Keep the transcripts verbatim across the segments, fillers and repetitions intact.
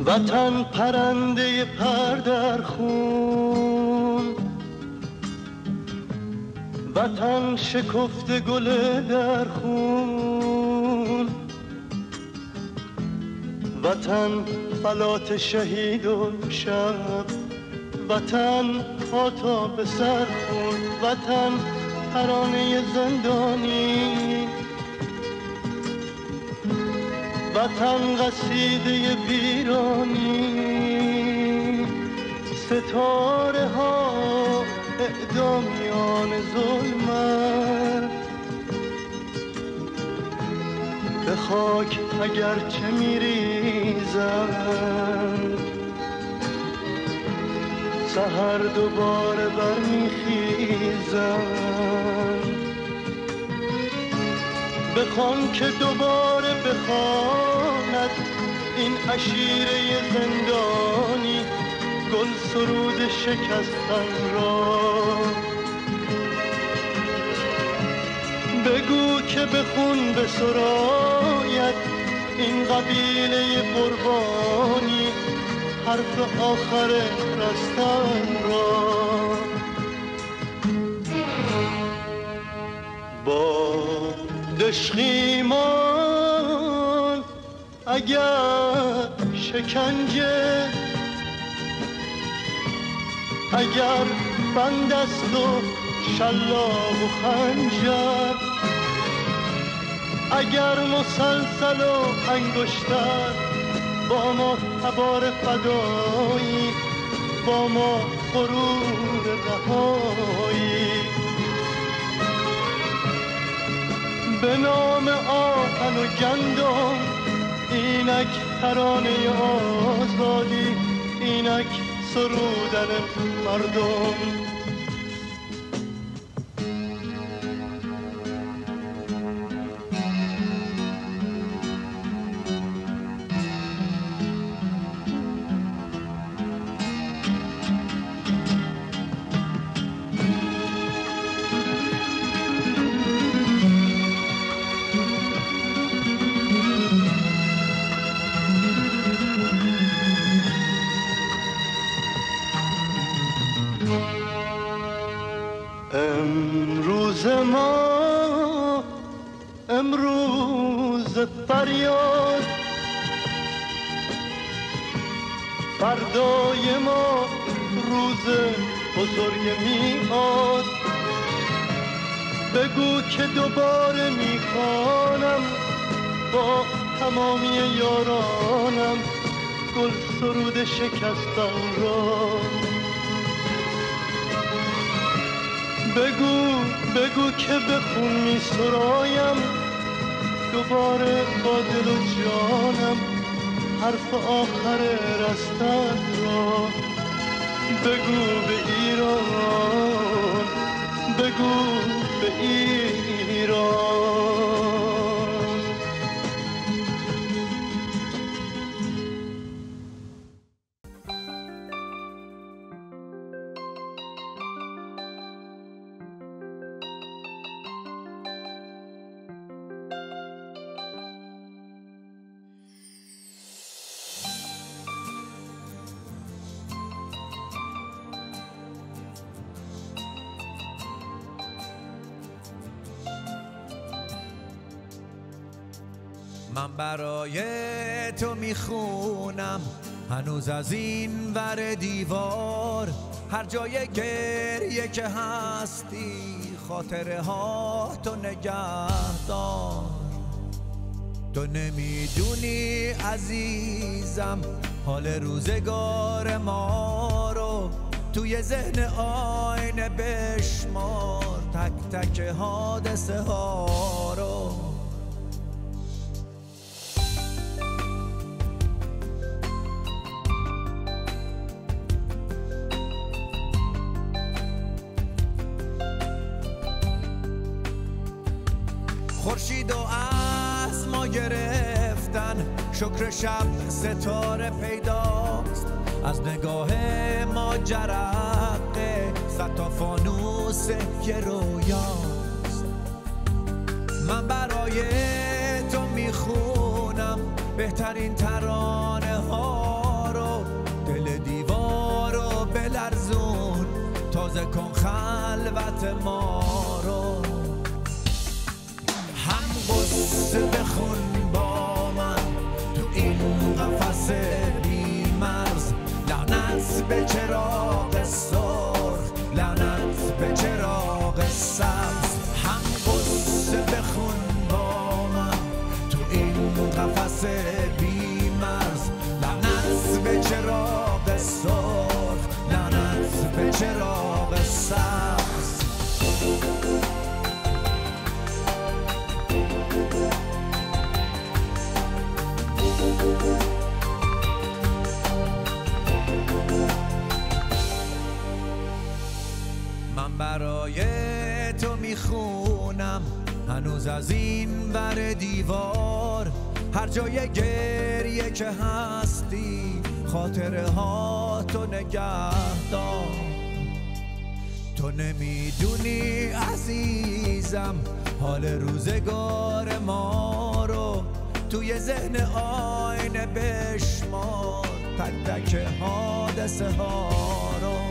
وطن پرنده پر در خون، وطن شکفته گل در خون، وطن فلات شهید و شب، وطن پا به سر خون، وطن ترانه زندانی، وطن قصیده ویرانی، ستاره ها اعدامیان ظلمت، به خاک اگرچه میریزند سحر دوباره برمیخیزند. بخوان که دوباره بخواند این عشیره زندانی گل سرود شکستن را. بگو که به خون بسراید این قبیله قربانی حرف آخر رستن را. با دشخیمان اگر شکنجه، اگر بند است و شلاق و خنجر، اگر مسلسل و انگشتر، با ما تبار فدایی، با ما غرور رهایی. به نام آهن و گندم اینک ترانه آزادی، اینک سرودن مردم. امروز ما امروز فریاد، فردای ما روز بزرگ میاد. بگو که دوباره میخوانم با تمامی یارانم گل سرود شکستن را. بگو بگو که به خون می سرایم دوباره با دل و جانم حرف آخر رستن را. بگو به ایران، بگو به ایران. من برای تو میخونم هنوز از این ور دیوار، هر جای گریه که هستی خاطره ها تو نگه دار. تو نمیدونی عزیزم حال روزگار ما رو، توی ذهن آینه بشمار تک تک حادثه ها رو. خورشید و از ما گرفتن، شکر شب ستاره پیداست، از نگاه ما جرقه صد تا فانوس یه رویاست. من برای تو میخونم بهترین ترانه ها تازه کن خلوت ما رو. هم قصه بخون با من تو این قفس بی مرز، لعنت به چراغ سرخ، لعنت به چراغ سبز. هم قصه بخون با من تو این قفس بی مرز، لعنت به چراغ سرخ، لعنت به چراغ سبز. من برای تو میخونم هنوز از این ور دیوار، هر جای گریه که هستی خاطره ها تو نگه دار. تو نمیدونی عزیزم حال روزگار ما رو، توی ذهن آینه بشمار تک تک حادثه ها رو.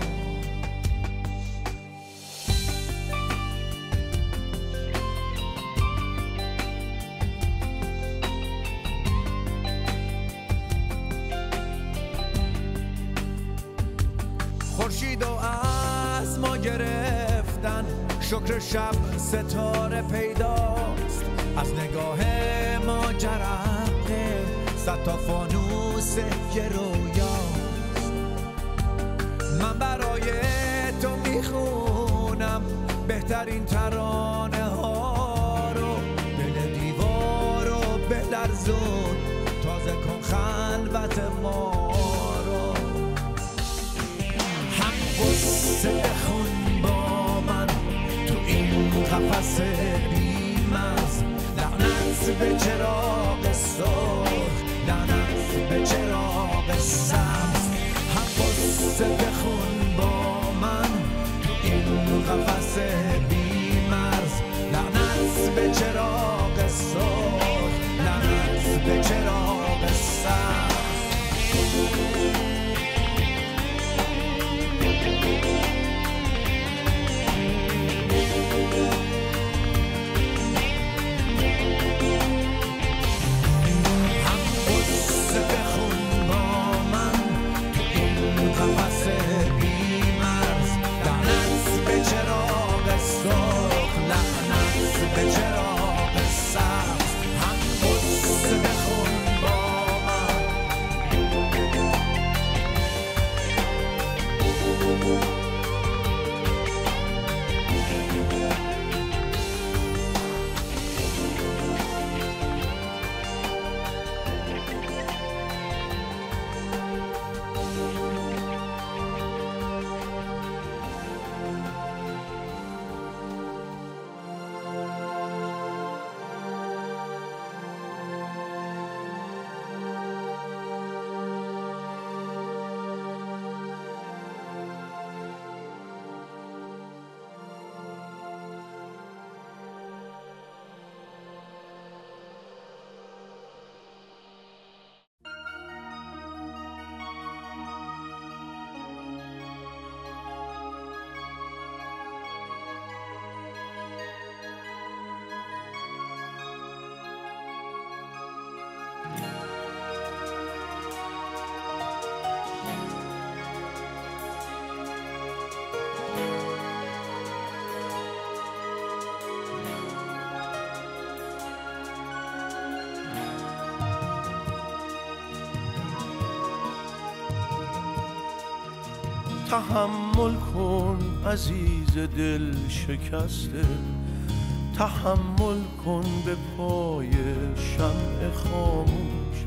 خورشید و از ما گرفتن، شکر شب ستاره پیداست، از نگاه ما جرقه صد تا فانوس یه رویاست. من برای تو میخونم بهترین ترانه ها رو، دل دیوار رو بلرزون تازه کن خلوت ما رو. هم قصه بخون با من تو این قفس بی مرز، لعنت به چراغ سرخ، لعنت به چراغ سبز. هم قصه بخون با من تو این قفس بی مرز، لعنت به چراغ سرخ، لعنت به چراغ سبز. تحمل کن عزیز دل شکسته، تحمل کن به پای شمع خاموش،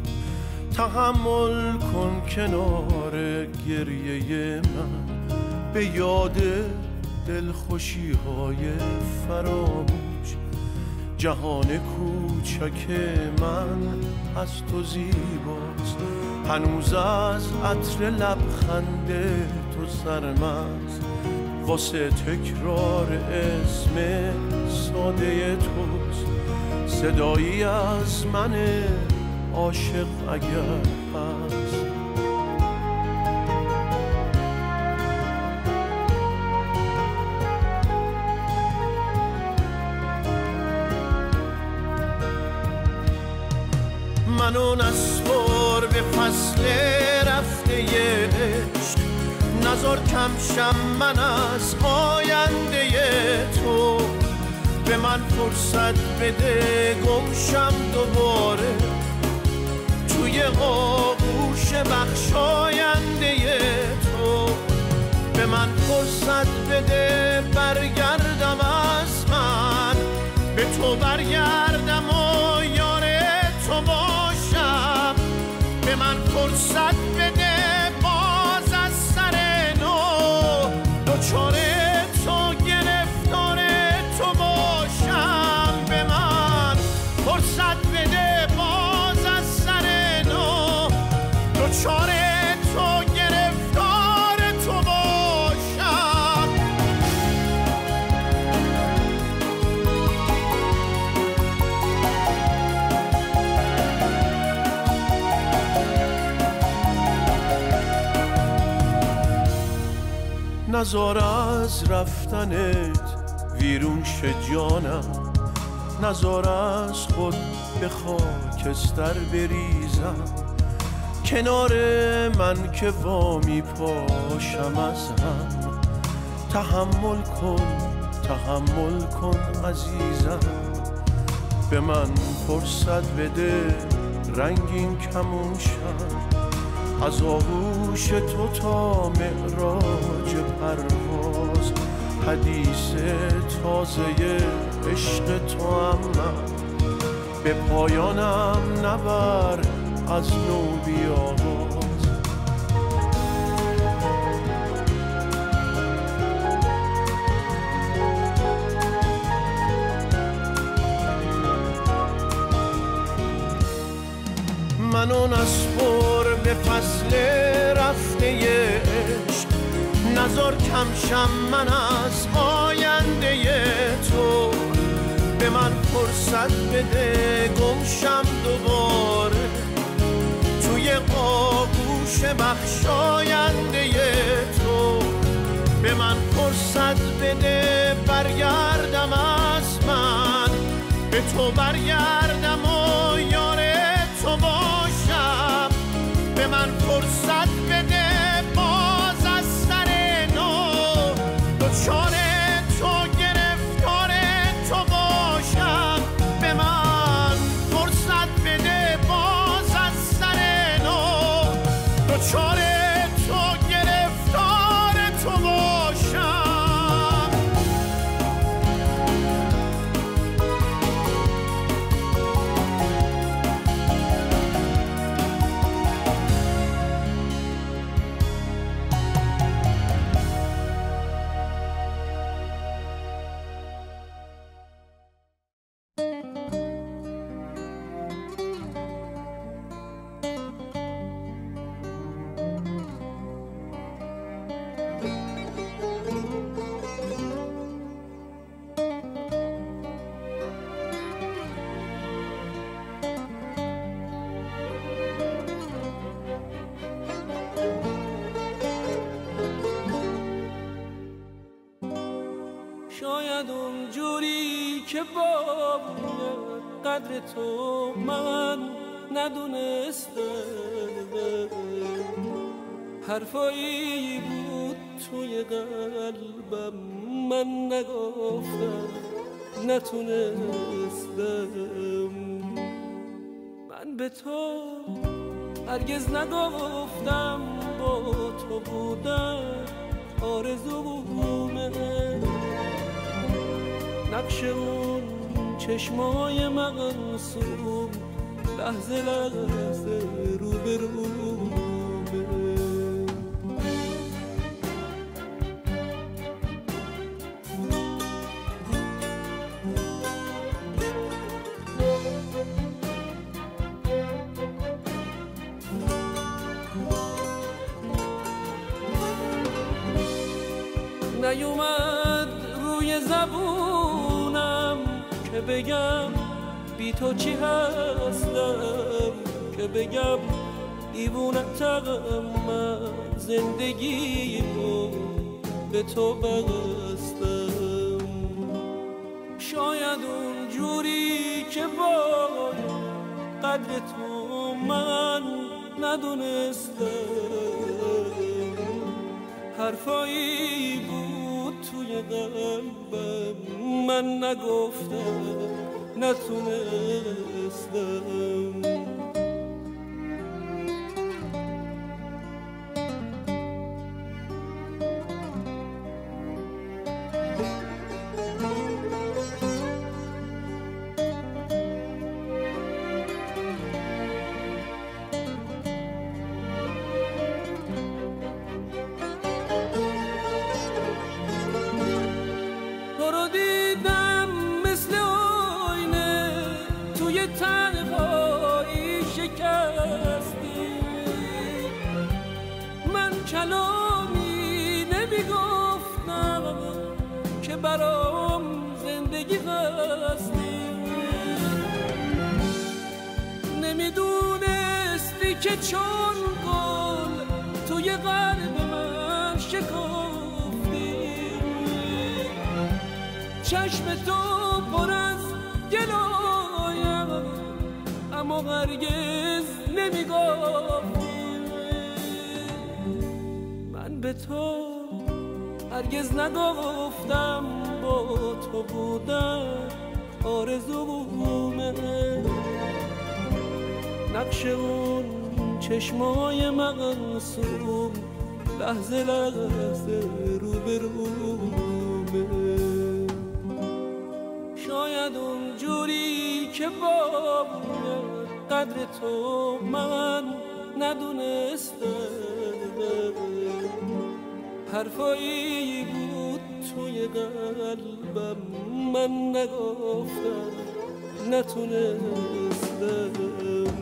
تحمل کن کنار گریه من به یاد دلخوشی های فراموش. جهان کوچک من از تو زیباست، هنوز از عطر لبخند تو سرمست، واسه تکرار اسم ساده توست صدایی از من عاشق اگر هست. منو نسپر به فصل رفته عشق، نزار کم شم من از آینده تو. به من فرصت بده گمشم دوباره توی آغوش بخشاینده تو. به من فرصت بده برگردم از من، به تو برگردم و یار تو باشم. به من فرصت بده باز از سر نو، دوچار تو گرفتار تو باشم. به من فرصت بده باز از سر نو، دوچار تو گرفتار تو باشم. نزار از رفتنت ویرون شه جانم، نزار از خود به خاکستر بریزم. کنار من که وامی پاشم از هم، تحمل کن تحمل کن عزیزم. به من فرصت بده رنگین کمون شم، از آغوش تو تا معراج پرواز. حدیث تازه عشق تو هم من، به پایانم نبر از نو بیاغاز. منو نسپر به فصل رفته عشق، نزار کم شم من از آینده تو. به من فرصت بده گمشم دوباره توی آغوش بخشاینده تو. به من فرصت بده برگردم از من، به تو برگردم و یار تو باشم. به من فرصت بده باز از سر نو، دوچار تو گرفتار تو باشم. به من فرصت بده باز از سر نو، دوچار تو گرفتار تو باشم. شاید اونجوری که باید قدر تو من ندونستم، حرفایی بود توی قلبم من نگفتم نتونستم. من به تو هرگز نگفتم با تو بودن آرزومه، نقش اون چشمای مقصوم لحظه لحظه رو به رومه. نیومد روی زبونم که بگم بی تو چی هستم، که بگم دیوونتم من زندگیمو به تو بستم. شاید اون جوری که باید قدر تو من ندونستم، حرفایی بود توی قلبم من نگفتم، نتونستم. کلامی نمیگفتم که برام زندگی هستی، نمیدونستی که چون گل توی قلب من شکافتی، چشم تو پر از گلایم اما هرگز نمیگفتی. من به تو هرگز نگفتم با تو بودن آرزومه، نقش اون چشمای معصوم لحظه لحظه روبرومه. شاید اونجوری که با قدر تو من ندونستم، حرفایی بود توی قلبم من نگفتم، نتونستم.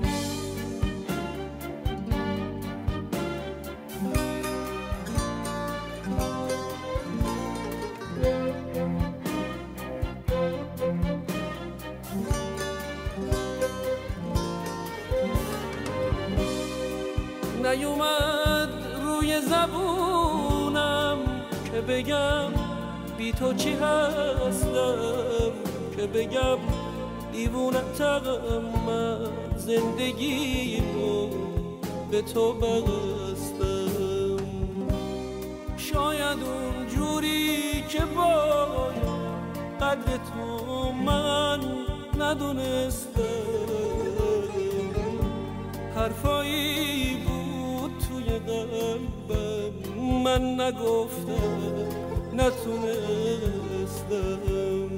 نیومد روی زبونم که بگم بی تو چی هستم، که بگم دیوونتم من زندگی رو به تو بستم. شاید اونجوری که باید قدر تو من ندونستم، حرفایی بود توی قلبم من نگفتم، نتونستم.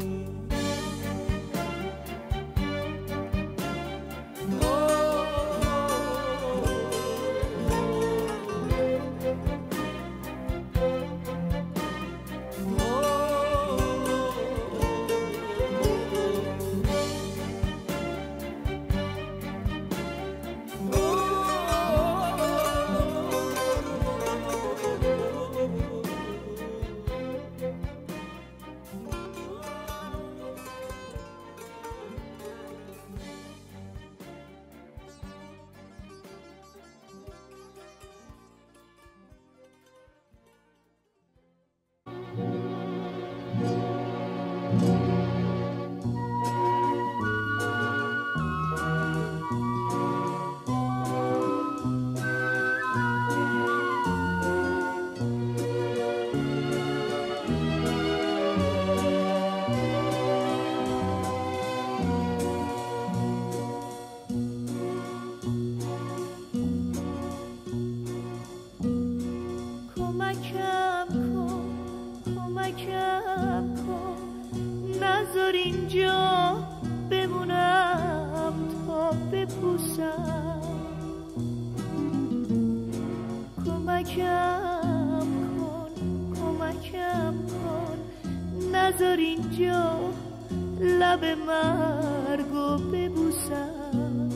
نذار اینجا لب مرگو ببوسم،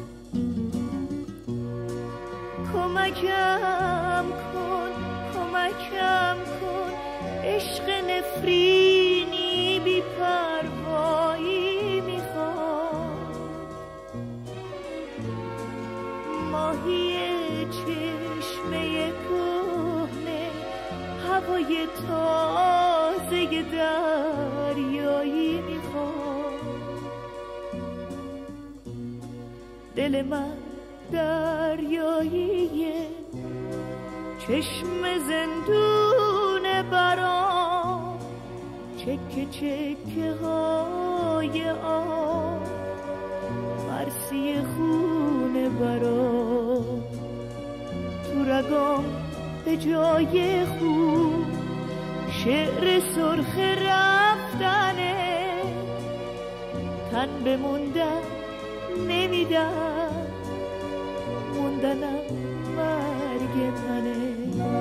کمکم کن کمکم کن عشق نفرینی بی پروایی میخوام، ماهی چشمه کهنه هوای تازه دریایی میخوام، دل من دریاییه، چشم زندون برام، چکه چکه های آب، مرسی خونه برام، تو رگام به جای خوب شعر سرخ رفتنه، تن بموندن نمیدن، موندنم مرگ منه.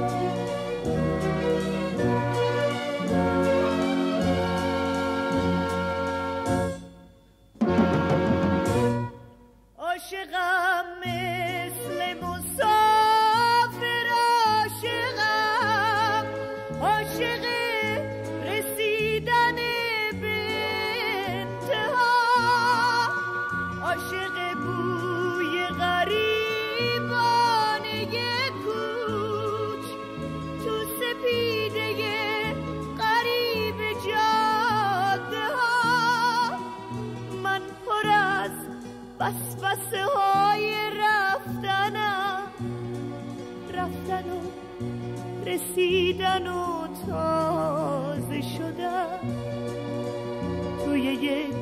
عاشقم مثل مسافر، عاشقم عاشق رسیدن به انتها، عاشق بوی غریبانه کوچ تو سپیده غریب جاده ها، من پر از وسوسه های رفتنم، رفتن و رسیدن و تازه شدن، توی یک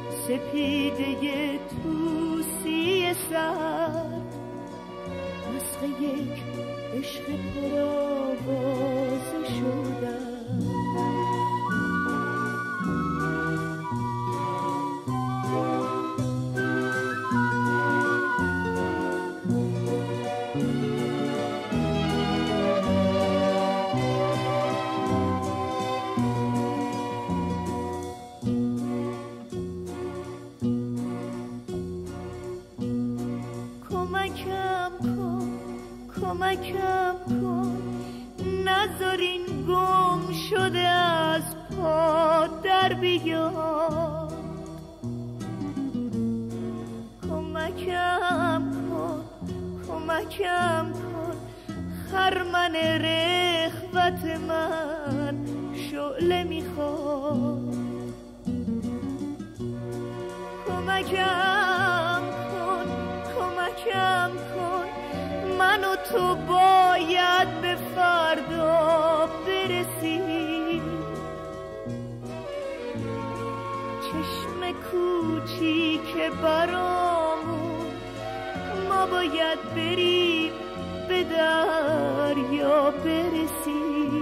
سپیده توسی سر، مسخ یک عشق پرآوازه شدن. کمکم کن نذارین گم شده از پا در بیاد، کمکم کن کمکم کن خرمن رغبت من شعله میخواد، کمکم کن کمکم کن من و تو باید به فردا برسیم، چشم کوچیک برامون ما باید بریم به دریا برسیم،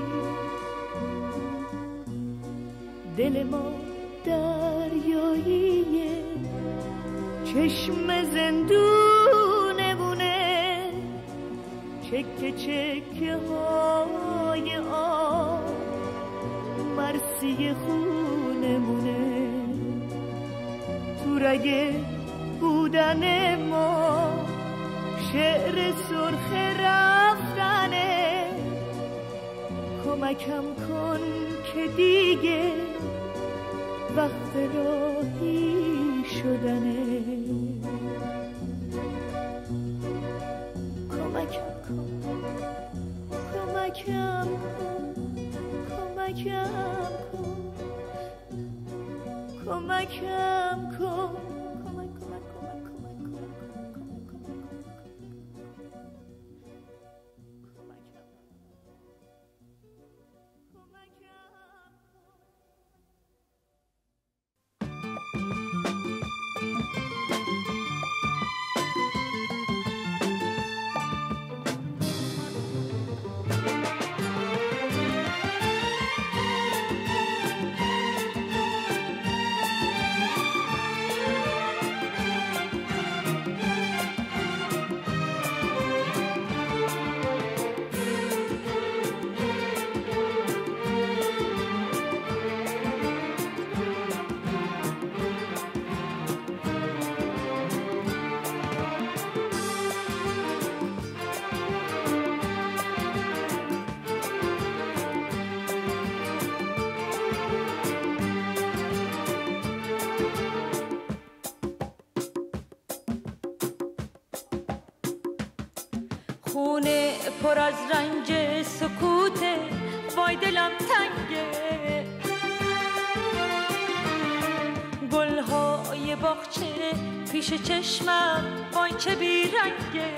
دل ما دریاییه، چشم زندونمونه، چکه چکه های آب، مرسی خونمونه، تو رگ بودن ما شعر سرخ رفتنه، کمکم کن که دیگه وقت راهی شدنه، کمکم کن کمکم کن کمکم کن کمکم کن کمک کمک کمک کمک خونه پر از رنج سکوته، وای دلم تنگه، گلهای باغچه پیش چشمم وای چه بیرنگه،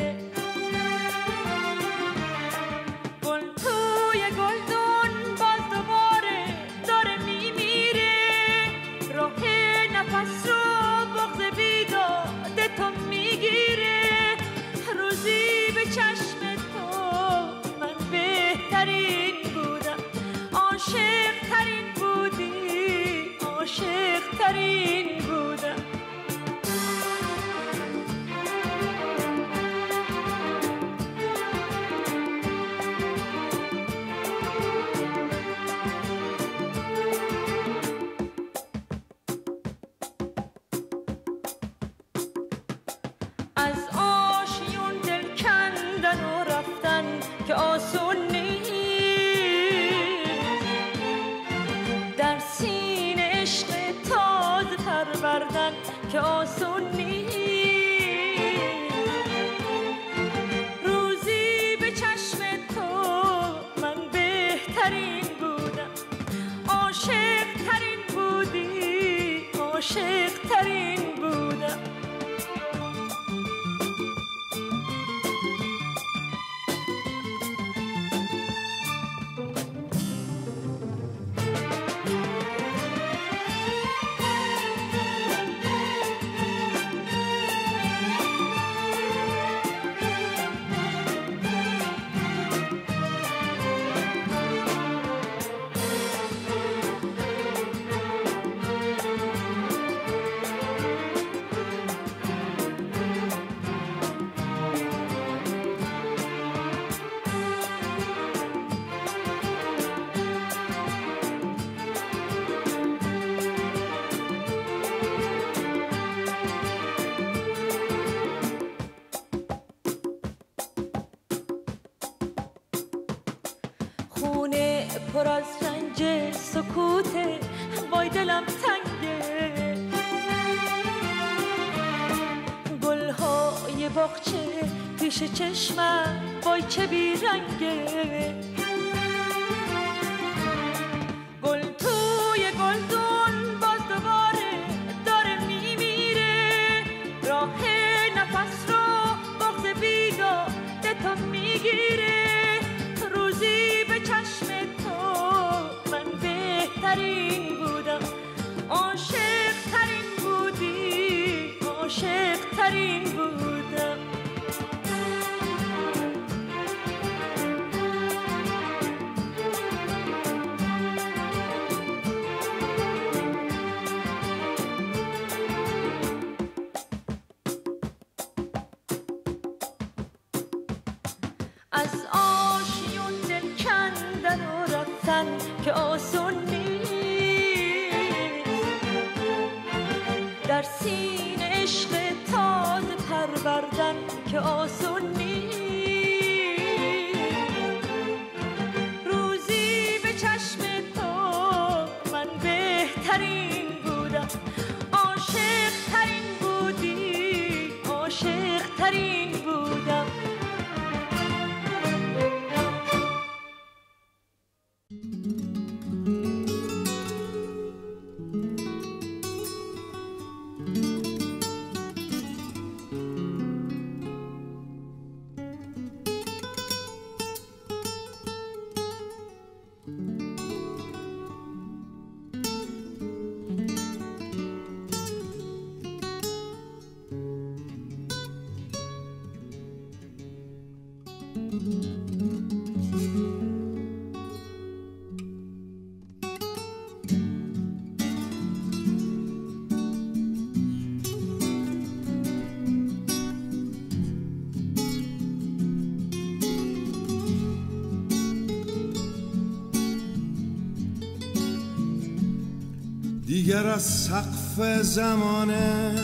گل توی گلدون باز دوباره داره میمیره، راه نفس رو بغض بیداد تو میگیره، روزی به چشم تو من بهترین بودم، عاشق ترین بودی، عاشق ترین بودم. از آشیون دل کندن و رفتن که آسون نیست، در سینه عشق تازه پروردن که آسون نیست، روزی به چشم تو من بهترین بودم، عاشق ترین بودی، عاشق ترین بودم. خونه پر از رنج سکوته وای دلم تنگه، گلهای باغچه پیش چشمم وای چه بیرنگه، گل توی گلدون باز دوباره داره میمیره، راه نفس رو بغض بیداد تو میگیره، روزی به چشم تو من بهترین بودم، عاشق ترین بودی، عاشق ترین بودم. از آشیون دل کندن و رفتن که آسون نیست، در سینه عشق تازه پروردن که آسون نیست، روزی به چشم تو من بهترین بودم، عاشق ترین بودی، عاشق ترین بودم. دیگر از سقف زمانه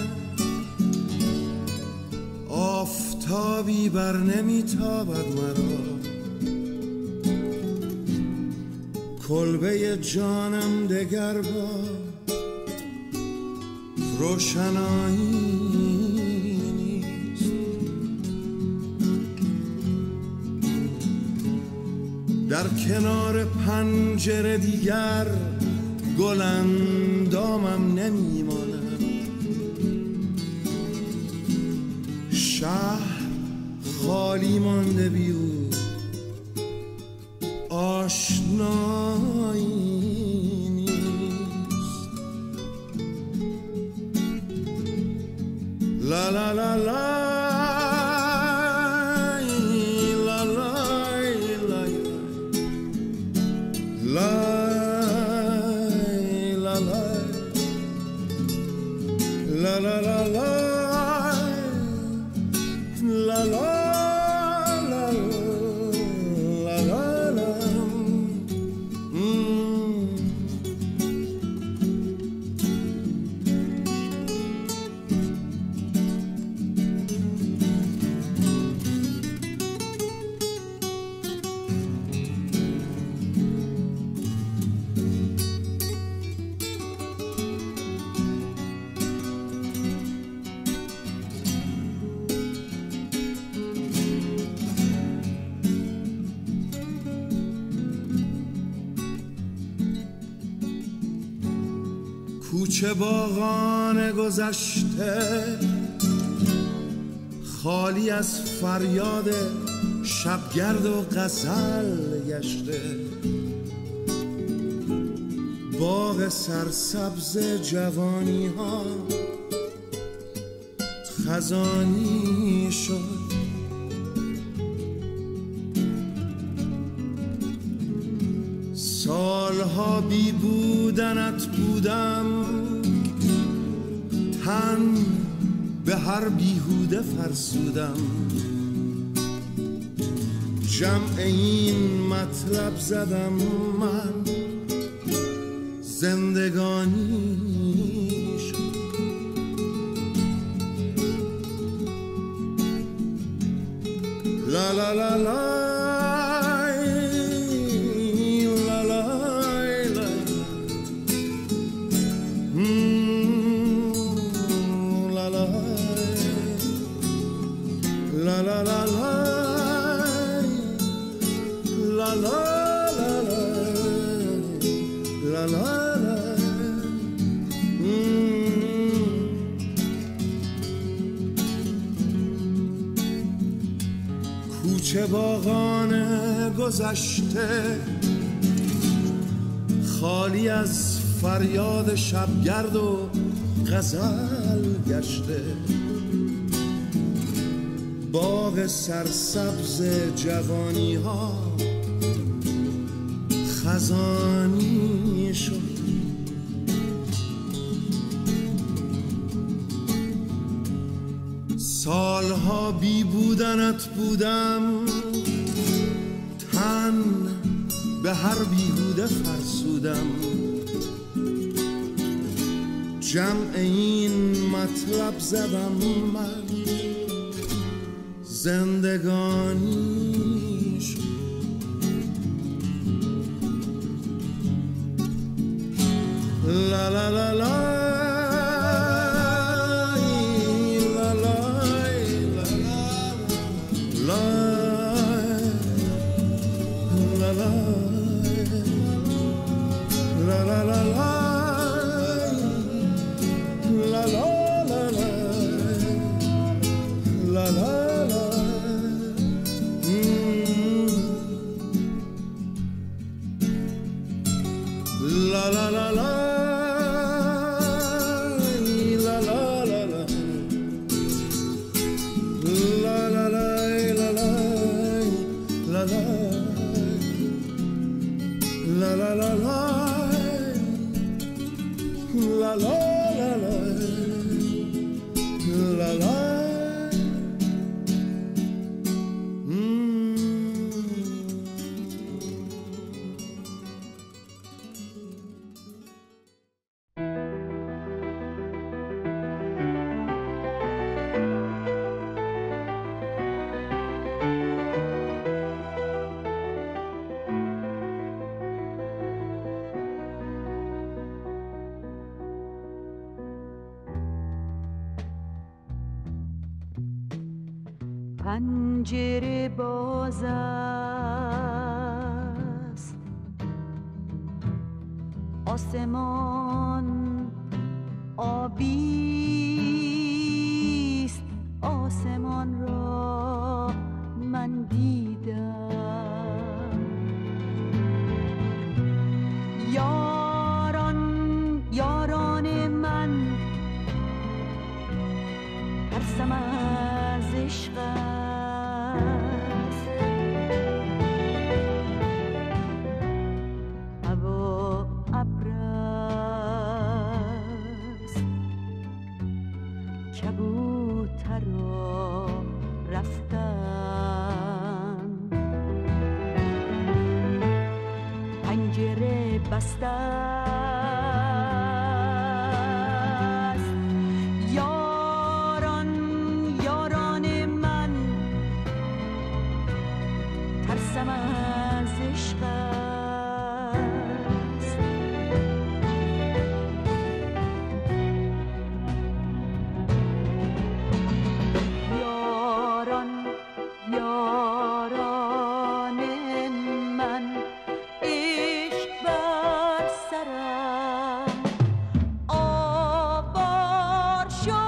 آفتابی بر نمیتابد مرا، کلبه جانم دگر با روشنایی نیست، در کنار پنجره دیگر گل اندامم نمیماند، شهر خالی مانده بی او، آشنایی نیست. لا لا لا لا کوچه باغان گذشته خالی از فریاد شبگرد و غزل گشته. باغ سرسبز جوانی ها خزانی شد. سالها بی بودنت بودم، تن به هر بیهوده فرسودم. جمع این مطلب زدم من، زندگانی شد. لا لا لا لا کوچه باغان گذشته خالی از فریاد شبگرد و غزل گشته. باغ سرسبز جوانی ها خزانی شد. سالها بی بودنت بودم، تن به هر بیهوده فرسودم. جمع این مطلب زدم من، زندگانی شد. لا لا لا لا پنجره باز است، آسمان آبی است، آسمان را من دیدم. یاران یاران من ترسم از عشق است. هوا ابر است، کبوترها رفتن، پنجره بسته است. یاران یاران من ترسم از عشق است. یاران یاران من عشق بر سرم آوار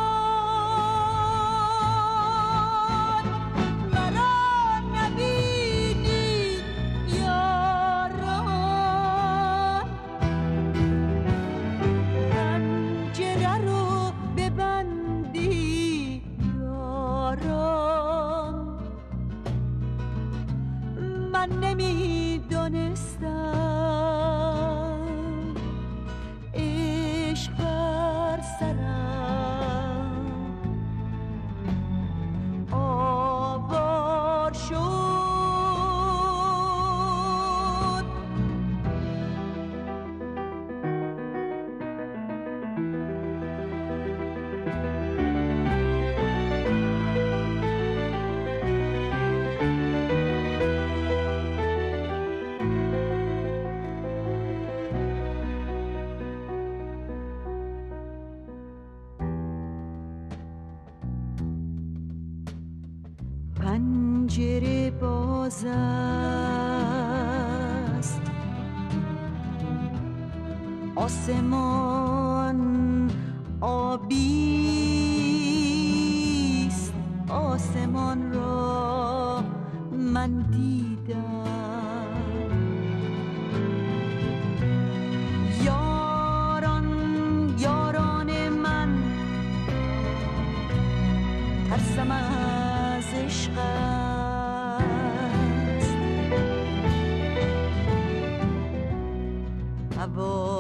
شد. مرا نبینی یاران، پنجره رو ببندی یاران. من نمیدانستم عشق بر سرم آوار شد. پنجره باز است، آسمان آبی است. آسمان را من دیدم. یاران یاران من ترسم از عشق است. هوا